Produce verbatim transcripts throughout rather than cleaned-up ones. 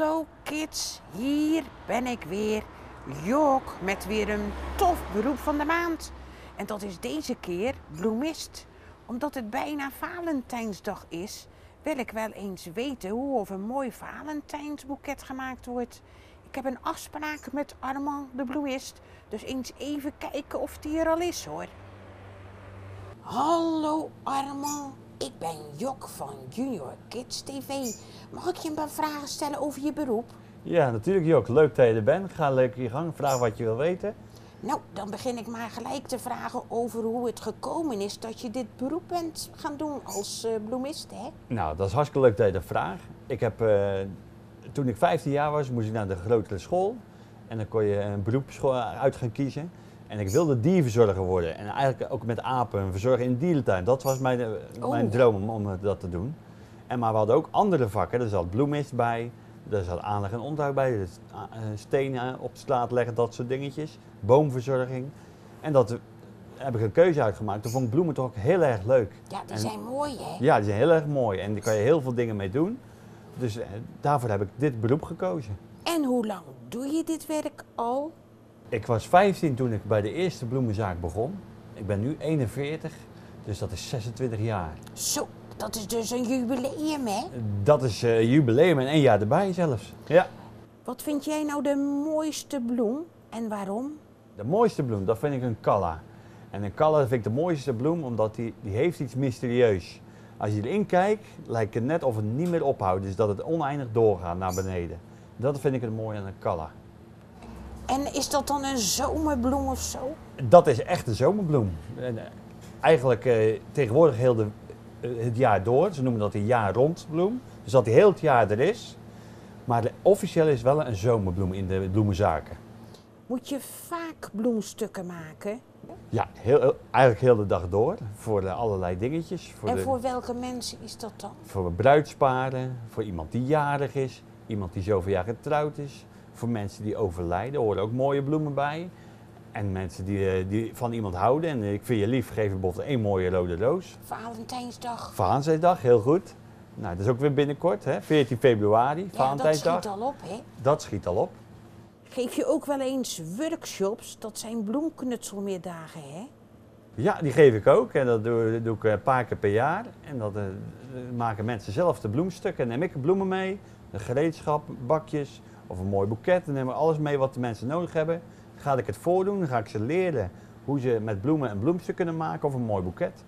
Hallo kids, hier ben ik weer, Jok, met weer een tof beroep van de maand. En dat is deze keer bloemist. Omdat het bijna Valentijnsdag is, wil ik wel eens weten hoe of een mooi Valentijnsboeket gemaakt wordt. Ik heb een afspraak met Armand de bloemist, dus eens even kijken of die er al is hoor. Hallo Armand, ik ben Jok van Junior Kids T V. Mag ik je een paar vragen stellen over je beroep? Ja, natuurlijk Jok. Leuk dat je er bent. Ga leuk in je gang. Vraag wat je wil weten. Nou, dan begin ik maar gelijk te vragen over hoe het gekomen is dat je dit beroep bent gaan doen als uh, bloemist, hè? Nou, dat is hartstikke leuk dat je dat vraagt. Ik heb, uh, toen ik vijftien jaar was, moest ik naar de grotere school. En dan kon je een beroepsschool uit gaan kiezen. En ik wilde dierverzorger worden. En eigenlijk ook met apen, verzorgen in de dierentuin. Dat was mijn, oh. mijn droom om, om dat te doen. En maar we hadden ook andere vakken. Er zat bloemist bij, er zat aanleg en onderhoud bij, dus stenen op straat leggen, dat soort dingetjes. Boomverzorging. En dat heb ik een keuze uitgemaakt. Toen vond ik bloemen toch ook heel erg leuk. Ja, die en, zijn mooi hè? Ja, die zijn heel erg mooi. En daar kan je heel veel dingen mee doen. Dus eh, daarvoor heb ik dit beroep gekozen. En hoe lang doe je dit werk al? Ik was vijftien toen ik bij de eerste bloemenzaak begon. Ik ben nu eenenveertig, dus dat is zesentwintig jaar. Zo, dat is dus een jubileum hè? Dat is uh, jubileum en één jaar erbij zelfs. Ja. Wat vind jij nou de mooiste bloem en waarom? De mooiste bloem, dat vind ik een calla. En een calla vind ik de mooiste bloem omdat die, die heeft iets mysterieus. Als je erin kijkt, lijkt het net of het niet meer ophoudt. Dus dat het oneindig doorgaat naar beneden. Dat vind ik het mooie aan een calla. En is dat dan een zomerbloem of zo? Dat is echt een zomerbloem. En, uh, eigenlijk uh, tegenwoordig heel de, uh, het jaar door. Ze noemen dat een jaar rond bloem. Dus dat die heel het jaar er is. Maar de, officieel is wel een zomerbloem in de bloemenzaken. Moet je vaak bloemstukken maken? Ja, heel, eigenlijk heel de dag door. Voor uh, allerlei dingetjes. Voor en de, voor welke mensen is dat dan? Voor bruidsparen, voor iemand die jarig is, iemand die zoveel jaar getrouwd is. Voor mensen die overlijden, horen ook mooie bloemen bij. En mensen die, die van iemand houden. En ik vind je lief, geef je bijvoorbeeld één mooie rode roos. Valentijnsdag. Valentijnsdag, heel goed. Nou, dat is ook weer binnenkort, hè? veertien februari, ja, Valentijnsdag. dat schiet al op, hè? Dat schiet al op. Geef je ook wel eens workshops? Dat zijn bloemknutselmiddagen, hè? Ja, die geef ik ook. En dat doe, dat doe ik een paar keer per jaar. En dat uh, maken mensen zelf de bloemstukken. En neem ik bloemen mee, een gereedschap, bakjes of een mooi boeket. Dan nemen we alles mee wat de mensen nodig hebben. Dan ga ik het voordoen, dan ga ik ze leren hoe ze met bloemen een bloemstuk kunnen maken of een mooi boeket.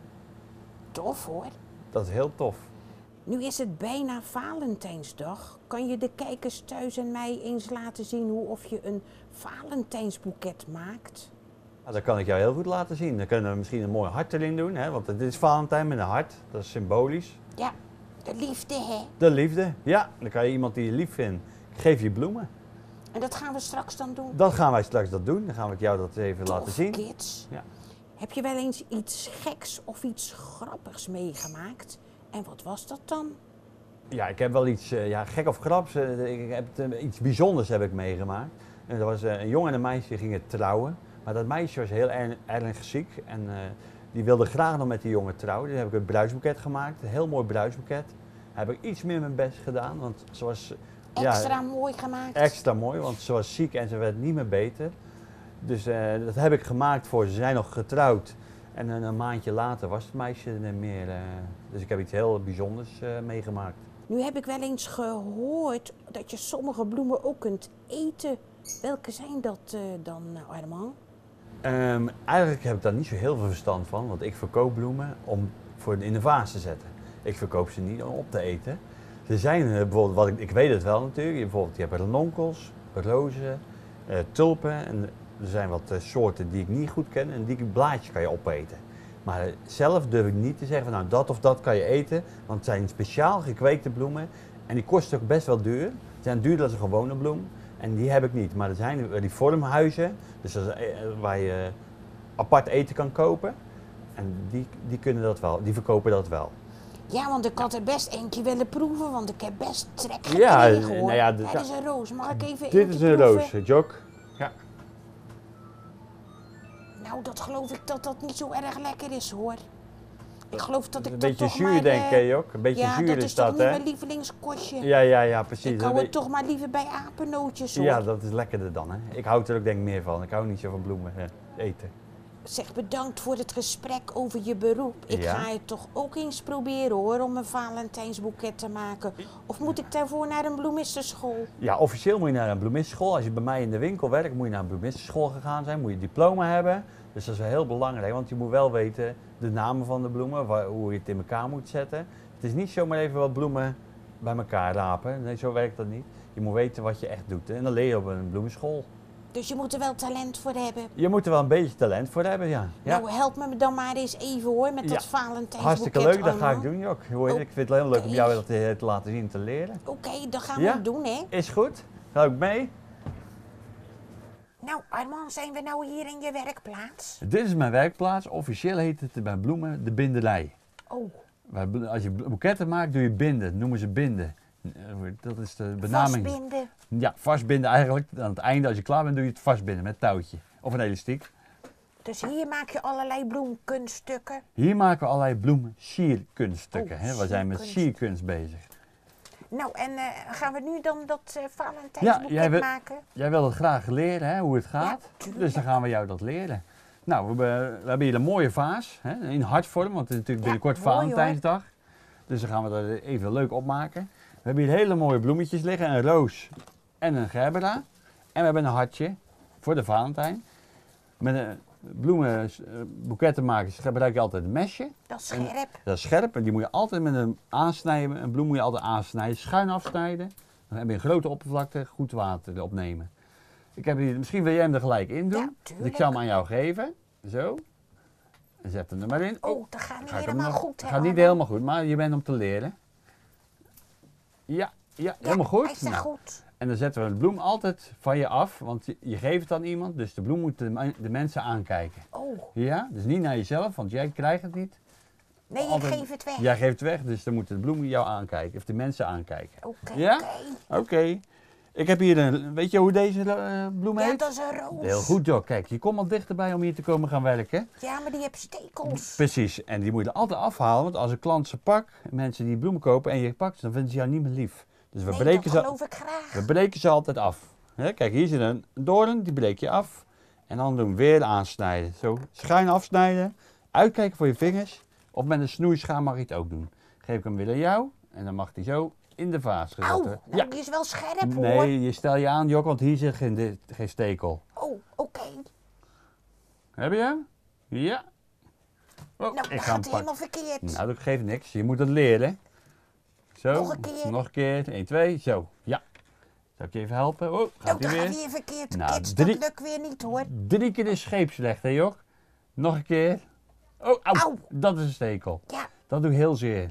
Tof hoor. Dat is heel tof. Nu is het bijna Valentijnsdag. Kan je de kijkers thuis en mij eens laten zien hoe of je een Valentijnsboeket maakt? Nou, dat kan ik jou heel goed laten zien. Dan kunnen we misschien een mooi hart erin doen, hè? Want het is Valentijn met een hart. Dat is symbolisch. Ja, de liefde hè? De liefde, ja. Dan kan je iemand die je lief vindt, geef je bloemen. En dat gaan we straks dan doen? Dat gaan wij straks dat doen. Dan gaan we jou dat even Tof, laten zien. Kids. Ja. Heb je wel eens iets geks of iets grappigs meegemaakt? En wat was dat dan? Ja, ik heb wel iets uh, ja, gek of graps. Uh, ik heb, uh, iets bijzonders heb ik meegemaakt. En dat was uh, een jongen en een meisje die gingen trouwen. Maar dat meisje was heel erg, erg ziek. En uh, die wilde graag nog met die jongen trouwen. Dus heb ik een bruidsboeket gemaakt. Een heel mooi bruidsboeket. Heb ik iets meer mijn best gedaan. Want ze was... Extra ja, mooi gemaakt? Extra mooi, want ze was ziek en ze werd niet meer beter. Dus uh, dat heb ik gemaakt voor ze. Ze zijn nog getrouwd. En een, een maandje later was het meisje er niet meer. Uh, dus ik heb iets heel bijzonders uh, meegemaakt. Nu heb ik wel eens gehoord dat je sommige bloemen ook kunt eten. Welke zijn dat uh, dan, Armand? Um, eigenlijk heb ik daar niet zo heel veel verstand van. Want ik verkoop bloemen om voor in de vaas te zetten. Ik verkoop ze niet om op te eten. Er zijn uh, bijvoorbeeld, wat ik, ik weet het wel natuurlijk, je, bijvoorbeeld je hebt ranonkels, rozen, uh, tulpen. En er zijn wat uh, soorten die ik niet goed ken en die blaadjes kan je opeten. Maar uh, zelf durf ik niet te zeggen van nou dat of dat kan je eten, want het zijn speciaal gekweekte bloemen en die kosten ook best wel duur. Ze zijn duurder dan een gewone bloem en die heb ik niet. Maar er zijn uh, die vormhuizen, dus dat is, uh, waar je uh, apart eten kan kopen en die, die kunnen dat wel, die verkopen dat wel. Ja, want ik had er best eentje willen proeven, want ik heb best trek gekregen ja, hoor. nou ja, dit is een roos. Mag ik even Dit is een proeven? roos, Jok. Ja. Nou, dat geloof ik dat dat niet zo erg lekker is hoor. Ik geloof dat ik Een dat beetje toch zuur maar... denk eh, ik ook. Een beetje ja, zuur dat is is toch dat, niet hè? mijn lievelingskostje. Ja, ja, ja, precies. Ik Een hou be- het toch maar liever bij apennootjes, hoor. Ja, dat is lekkerder dan, hè? Ik hou er ook denk ik meer van. Ik hou niet zo van bloemen hè, eten. Zeg, bedankt voor het gesprek over je beroep. Ik Ja. ga het toch ook eens proberen, hoor, om een Valentijnsboeket te maken. Of moet ik daarvoor naar een bloemistenschool? Ja, officieel moet je naar een bloemistenschool. Als je bij mij in de winkel werkt, moet je naar een bloemistenschool gegaan zijn. Moet je diploma hebben. Dus dat is wel heel belangrijk, want je moet wel weten de namen van de bloemen, waar, hoe je het in elkaar moet zetten. Het is niet zomaar even wat bloemen bij elkaar rapen. Nee, zo werkt dat niet. Je moet weten wat je echt doet. En dan leer je op een bloemenschool. Dus je moet er wel talent voor hebben. Je moet er wel een beetje talent voor hebben, ja. ja. Nou, help me dan maar eens even, hoor, met dat Ja. Valentijnsboeket. Hartstikke leuk, dat ga ik allemaal. doen, Jok. Hoor je, Oh, ik vind het heel leuk om oké. jou dat te, te laten zien en te leren. Oké, dan gaan we Ja? het doen, hè. Is goed? Ga ik mee? Nou, Armand, zijn we nou hier in je werkplaats? Dit is mijn werkplaats. Officieel heet het bij bloemen de binderij. Oh, Waar blo- Als je boeketten maakt, doe je binden. Dat noemen ze binden. Eh, Dat is de benaming. vastbinden. Ja, vastbinden eigenlijk. Aan het einde, als je klaar bent, doe je het vastbinden met touwtje. Of een elastiek. Dus hier maak je allerlei bloemkunststukken. Hier maken we allerlei bloemen sierkunststukken. Oh, hè? We zijn met sierkunst. sierkunst bezig. Nou, en eh, gaan we nu dan dat eh Ja, Valentijnsboeket jij wil- maken? Jij wil het graag leren, hè, hoe het gaat. tuurlijk. Dus dan gaan we jou dat leren. Nou, we hebben, we hebben hier een mooie vaas, hè, in hartvorm, want het is natuurlijk Ja, binnenkort mooi, Valentijnsdag. Dus dan gaan we dat even leuk opmaken. We hebben hier hele mooie bloemetjes liggen, een roos en een gerbera. En we hebben een hartje voor de Valentijn. Met een bloemenboeketten maken gebruik je altijd een mesje. Dat is scherp. Dat is scherp en die moet je altijd met een aansnijden. Een bloem moet je altijd aansnijden, schuin afsnijden. Dan heb je een grote oppervlakte, goed water opnemen. Ik heb hier, misschien wil jij hem er gelijk in doen. Ja, Dus ik tuurlijk. zal hem aan jou geven. Zo. En zet hem er maar in. Oh, dat gaat niet Ga ik hem helemaal nog- goed, hè, gaat niet Armand? helemaal goed, maar je bent om te leren. Ja, ja, helemaal goed. Hij staat Nou, goed. en dan zetten we de bloem altijd van je af, want je, je geeft het aan iemand, dus de bloem moet de, me- de mensen aankijken. Oh, Ja, dus niet naar jezelf, want jij krijgt het niet. nee, ik Altijd- geef het weg. Jij geeft het weg, dus dan moeten de bloemen jou aankijken, of de mensen aankijken. Oké, Ja? oké. Oké. Ik heb hier een, weet je hoe deze eh, bloem Ja, heet? dat is een roos. Heel goed, joh. Kijk, je komt al dichterbij om hier te komen gaan werken. Ja, maar die heeft stekels. Precies, en die moet je er altijd afhalen, want als een klant ze pakt, mensen die bloemen kopen en je pakt ze, dan vinden ze jou niet meer lief. Dus we, Nee, breken, dat ze, geloof ik graag. we breken ze altijd af. Hè, kijk, hier zit een doorn, die breek je af. En dan doen we weer aansnijden. Zo, schuin afsnijden, uitkijken voor je vingers. Of met een snoeischaar mag je het ook doen. Geef ik hem weer aan jou en dan mag die zo in de vaas gezet Auw, worden. nou, die is wel scherp, hoor. Nee, je stel je aan, Jok, want hier zit geen, di- geen stekel. Oh, oké. Heb je hem? Ja. Oh, Nou, dat ik ga hem gaat pakken. helemaal verkeerd. Nou, dat geeft niks. Je moet het leren. Zo. Nog een keer. Nog een keer. één, twee. Zo. Ja. Zal ik je even helpen? Oh, nou, gaat dan hij gaat weer. weer verkeerd. Nou, Kids, drie- dat lukt weer niet, hoor. Drie keer is scheepsrecht, hè, Jok? Nog een keer. Oh, au. Auw. Dat is een stekel. Ja, Dat doe ik heel zeer.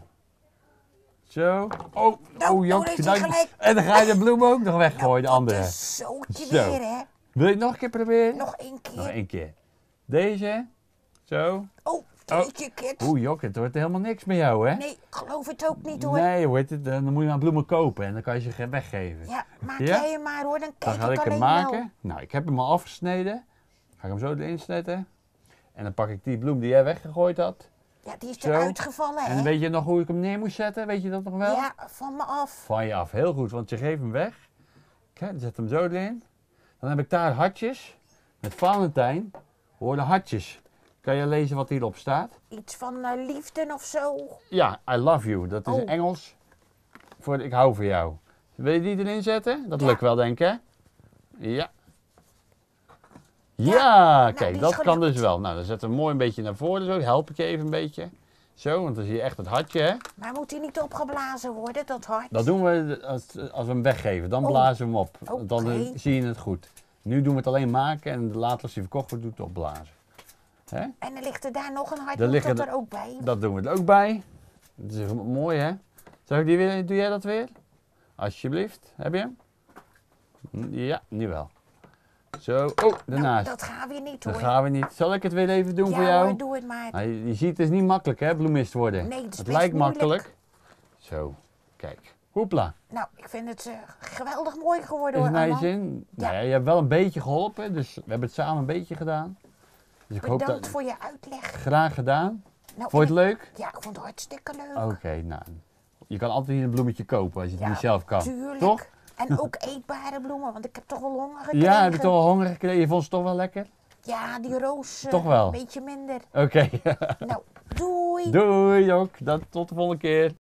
Zo. Oh, Nou, oh, Jok. nou, heeft hij nou, gelijk. en dan ga je de bloem ook nog weggooien, de dat andere. is zootje Zo. weer, hè. Wil je het nog een keer proberen? Nog één keer. Nog één keer. Deze. Zo. Oh, jeetje, kids. Oeh, Jok, het wordt helemaal niks met jou, hè? Nee, ik geloof het ook niet, hoor. Nee, hoe heet het? Dan moet je maar bloemen kopen en dan kan je ze ge- weggeven. Ja, maak Ja? jij hem maar, hoor. Dan Dan kijk ga ik ik hem alleen maken. wel. Nou, ik heb hem al afgesneden. Ga ik hem zo erin zetten. En dan pak ik die bloem die jij weggegooid had. Ja, die is Zo. eruit gevallen, hè. En weet je nog hoe ik hem neer moest zetten? Weet je dat nog wel? Ja, van me af. Van je af, heel goed, want je geeft hem weg. Kijk, dan zet hem zo erin. Dan heb ik daar hartjes. Met Valentijn worden hartjes. Kan je lezen wat hierop staat? Iets van eh, liefde of zo. Ja, I love you. Dat is Oh. Engels voor ik hou van jou. Wil je die erin zetten? Dat Ja. lukt wel, denk ik, hè? Ja. Ja, nou, kijk, die dat is kan dus gelukt. wel. Nou, dan zetten we hem mooi een beetje naar voren. Zo, help ik je even een beetje. Zo, want dan zie je echt het hartje, hè? Maar moet hij niet opgeblazen worden, dat hart? Dat doen we als, als we hem weggeven. Dan Oh. blazen we hem op. Want Dan Oké. eh, zie je het goed. Nu doen we het alleen maken en later als hij verkocht wordt, doet het opblazen. Hè? En dan ligt er daar nog een hart, Daar moet liggen dat er- er ook bij? Dat doen we er ook bij. Dat is even mooi, hè? Zal ik die weer, doe jij dat weer? Alsjeblieft. Heb je hem? Hm, Ja, nu wel. Zo, oh, Nou, daarnaast. dat gaan we niet, Dat hoor. gaan we niet. Zal ik het weer even doen ja, voor jou? hoor, doe het maar. Nou, je, je ziet, het is niet makkelijk, hè, bloemist worden. Nee, het is het best lijkt moeilijk. makkelijk. Zo, kijk. Hoepla. Nou, ik vind het eh, geweldig mooi geworden, Is hoor, het naar je Armand. zin? Ja. Nou ja, je hebt wel een beetje geholpen, dus we hebben het samen een beetje gedaan. Dus ik hoop Bedankt dat... voor je uitleg. Graag gedaan. Nou, Vond je het en- leuk? Ja, ik vond het hartstikke leuk. Oké, nou. Je kan altijd hier een bloemetje kopen als je het Ja, niet zelf kan. tuurlijk. Toch? En ook eetbare bloemen, want ik heb toch wel honger gekregen. Ja, heb je toch wel honger gekregen? Je vond ze toch wel lekker? Ja, die roos eh, Toch wel? een beetje minder. Oké. Nou, doei. Doei, Jok. Dat, tot de volgende keer.